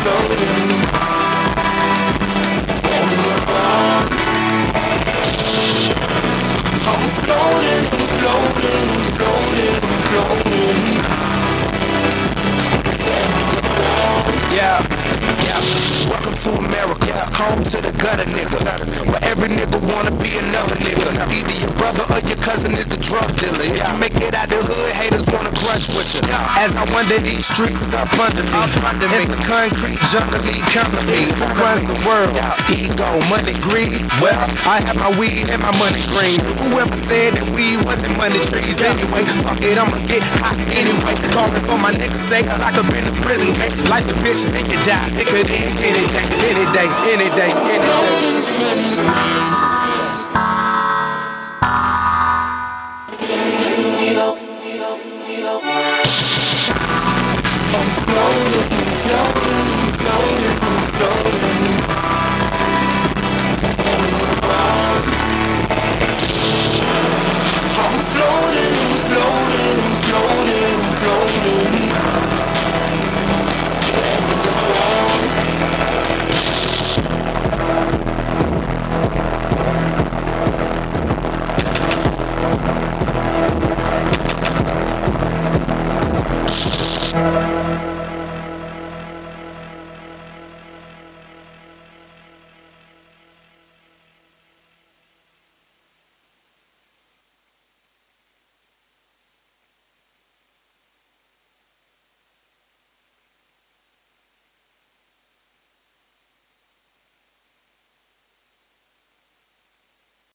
floating. I'm floating, floating, floating, floating. Yeah, yeah. Welcome to America, home to the gutter nigga, where every nigga wanna be another nigga. Either your brother or your cousin is the drug dealer. If you make it out the hood, haters wanna grudge with you. As I wander these streets up under me, it's the concrete jungle economy. Who runs the world? Ego, money, greed. Well, I have my weed and my money green. Whoever said that weed wasn't money trees? Anyway, fuck it, I'ma get hot anyway. Calling for my niggas' sake, like I've been in prison. Life's a bitch, they can die. It could end any day, any day, any day, any day.